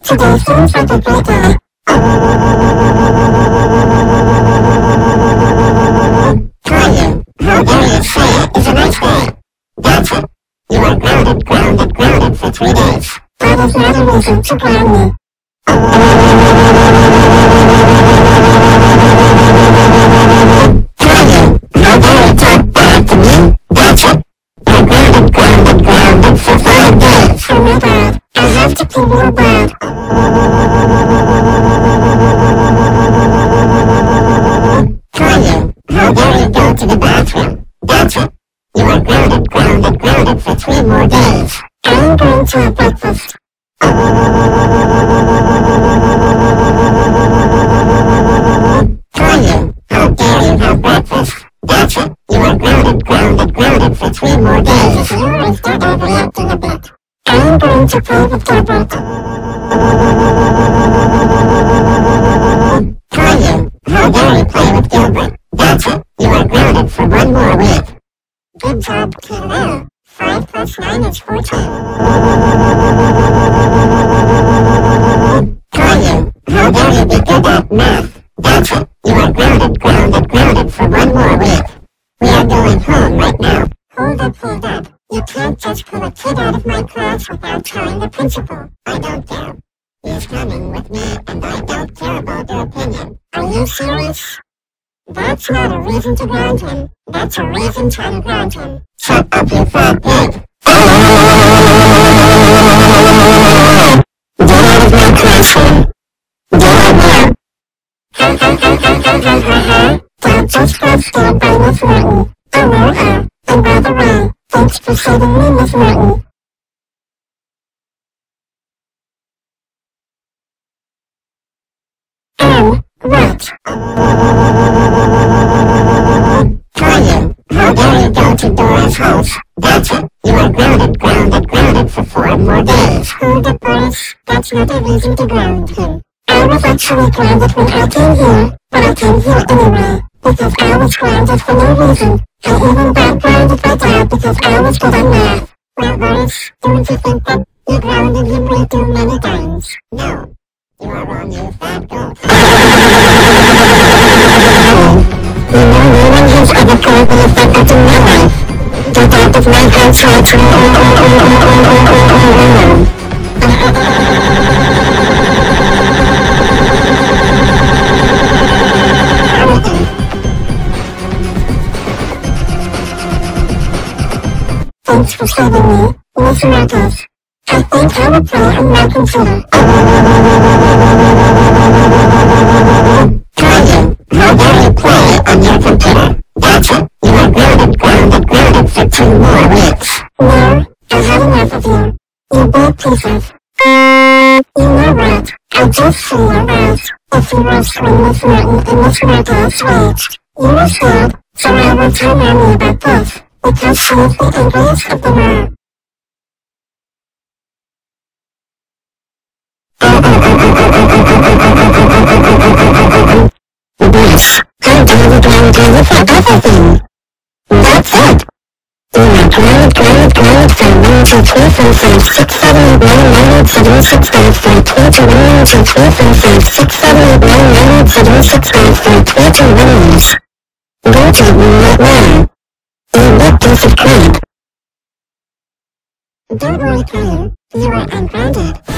Today seems like a great day. Caillou, how dare you say it is a nice day? That's it. You are grounded for 3 days. That is not a reason to ground me. Caillou, how dare you talk back to me? That's it. You're grounded for 5 days. Oh my god, I have to pee real bad. Caillou, how dare you go to the bathroom? That's it. You are grounded for 3 more days. I am going to have breakfast. Caillou, how dare you have breakfast? That's it. You are grounded for 3 more days. You are start overreacting a bit. I am going to play with Gilbert. Caillou, how dare you play with Gilbert? That's it. You are grounded for 1 more week. Good job, Caillou. 5 plus 9 is 14. Caillou, how dare you be good at math? That's it. You are grounded for 1 more week. We are going home right now. Hold up. You can't just pull a kid out of my class without telling the principal. I don't care. He's coming with me, and I don't care about your opinion. Are you serious? That's not a reason to ground him. That's a reason to unground him. Shut up, you fat pig. Get out of my classroom. Get out now. Don't just get stabbed by Miss Martin. I know her. And by the way, thanks for saving me, Miss Martin. What? Caillou, how dare you go to Boris' house? That's it. You are grounded for 4 more days. Hold up, Boris. That's not a reason to ground him. I was actually grounded when I came here, but I came here anyway, because I was grounded for no reason. I even got grounded by Dad because I was good at math. Well, Boris, don't you think that you grounded him way too many times? No. You are wrong, you fat goat. You know no one has ever called me a fat goat in my life. Get out of my house right now. Thanks for saving me, Miss Marcus. I think I will play on my computer. Caillou, how dare you play on your computer? That's it. You are grounded for 2 more weeks. No, I had enough of you. You bad pieces. You know what? I just see your eyes. If you were swing Miss Martin and Miss Marcus waged. You were scared, so I will tell Mommy about this, because she is the angriest of the world. Boris, how dare you ground Caillou for everything? That's it. You are grounded for 1, 2, 3, 4, 5, 6, 7, 8, 9, 9, 8, 7, 6, 5, 4, 3, 2, 1, 2, 3, 4, 5, 6, 7, 8, 9, 9, 8, 7, 6, 5, 4, 3, 2, 1. Go to me right now. You big piece of crap. Don't worry, Caillou. You are ungrounded.